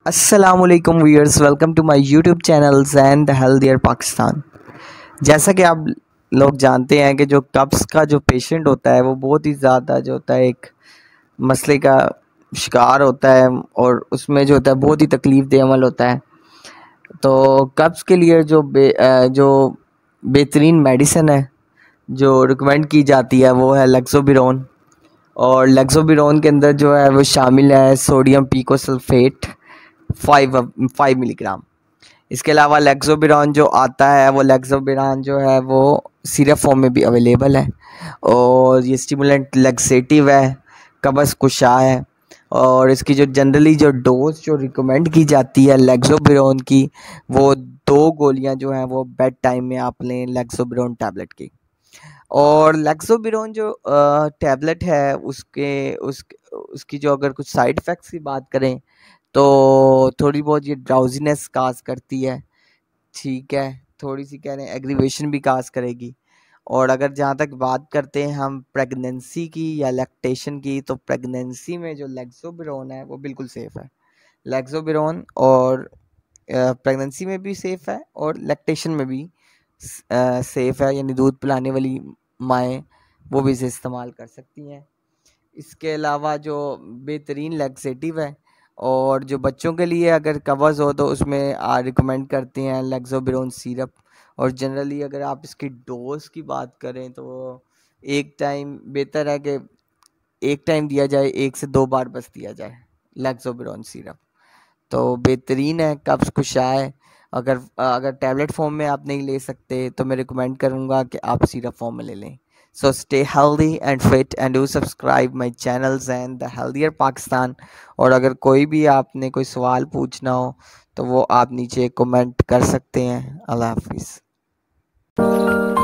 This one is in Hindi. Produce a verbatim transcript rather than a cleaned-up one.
अस्सलामुअलैकुम viewers, welcome to my YouTube channels and healthier Pakistan. जैसा कि आप लोग जानते हैं कि जो कब्ज़ का जो पेशेंट होता है वो बहुत ही ज़्यादा जो होता है एक मसले का शिकार होता है और उसमें जो होता है बहुत ही तकलीफ़ दे अमल होता है। तो कब्ज़ के लिए जो बे अ, जो बेहतरीन मेडिसिन है जो रिकमेंड की जाती है वो है लेक्सोबिरोन। और लेक्सोबिरोन के अंदर जो है वो शामिल है sodium picosulfate five five milligram. इसके अलावा लेक्सोबिरान जो आता है वो लेक्सोबिरान जो है वो सिरप फॉर्म में भी अवेलेबल है और ये स्टिमुलेंट लेक्सेटिव है, कब्ज़ कुशा है। और इसकी जो जनरली जो डोज जो रिकमेंड की जाती है लेक्सोबिरोन की, वो दो गोलियां जो हैं वो बेड टाइम में आप लें लेक्सोबिरोन टैबलेट की। और लेक्सोबिरोन जो टैबलेट है उसके उस उसकी जो अगर कुछ साइड इफ़ेक्ट्स की बात करें तो थोड़ी बहुत ये ड्राउजीनेस काज करती है, ठीक है, थोड़ी सी कह रहे हैं एग्रीवेशन भी काज करेगी। और अगर जहाँ तक बात करते हैं हम प्रेगनेंसी की या लैक्टेशन की, तो प्रेगनेंसी में जो लेक्सोबिरोन है वो बिल्कुल सेफ़ है। लेक्सोबिरोन और प्रेगनेंसी में भी सेफ़ है और लैक्टेशन में भी सेफ़ है, यानी दूध पिलाने वाली माएँ वो भी इसे इस्तेमाल कर सकती हैं। इसके अलावा जो बेहतरीन लैक्सेटिव है और जो बच्चों के लिए अगर कब्ज़ हो तो उसमें आ रिकमेंड करते हैं लेक्सोबिरोन सिरप। और जनरली अगर आप इसकी डोज की बात करें तो एक टाइम बेहतर है कि एक टाइम दिया जाए, एक से दो बार बस दिया जाए लेक्सोबिरोन सिरप। तो बेहतरीन है, कब्ज़ कुशा है। अगर अगर टैबलेट फॉर्म में आप नहीं ले सकते तो मैं रिकमेंड करूँगा कि आप सिरप फॉर्म में ले लें। So stay healthy and fit and do subscribe my channels and the healthier Pakistan। और अगर कोई भी आपने कोई सवाल पूछना हो तो वो आप नीचे कमेंट कर सकते हैं। अल्लाह हाफिज़।